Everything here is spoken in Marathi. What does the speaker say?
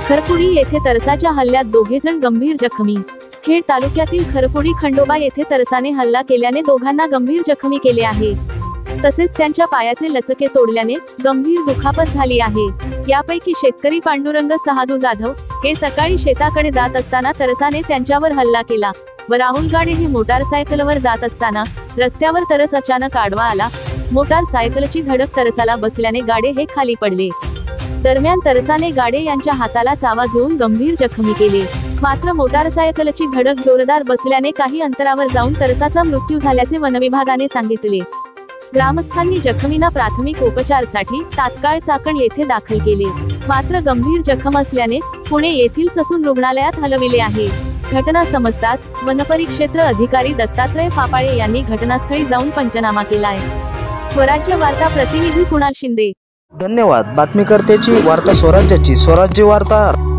खरपुडी येथे तरसाच्या हल्ल्यात दोघेजण गंभीर जखमी। खेड तालुक्यातील खरपुडी खंडोबा येथे तरसाने हल्ला केल्याने दोघांना गंभीर जखमी केले आहे। तसेच त्यांच्या पायाचे लचके तोडल्याने गंभीर दुखापत झाली आहे। यापैकी शेतकरी पांडुरंग सहादू जाधव हे सकाळी शेताकडे जात असताना तरसाने त्यांच्यावर हल्ला केला व राहुल गाडे हे मोटारसायकलवर जात असताना रस्त्यावर तरस अचानक आडवा आला। मोटारसायकलची धडक तरसाला बसल्याने गाडे हे खाली पडले। दरम्यान तरसाने गाडे यांच्या हाताला चावा घेऊन गंभीर जखमी केले। मात्र मोटारसायकलची धडक जोरदार बसल्याने काही अंतरावर जाऊन तरसाचा मृत्यू झाल्याचे वनविभागाने सांगितले। ग्रामस्थांनी जखमींना प्राथमिक उपचारासाठी तात्काळ चाकण येथे दाखल केले, मात्र गंभीर जखम असल्याने पुणे येथील ससून रुग्णालयात हलविले आहे। घटना समजताच वनपरिक्षेत्र अधिकारी दत्तात्रय पापाळे यांनी घटनास्थळी जाऊन पंचनामा केलाय। स्वराज्य वार्ता प्रतिनिधी कुणाल शिंदे। धन्यवाद। बातमीकर्त्याची वार्ता स्वराज्याची, स्वराज्य वार्ता।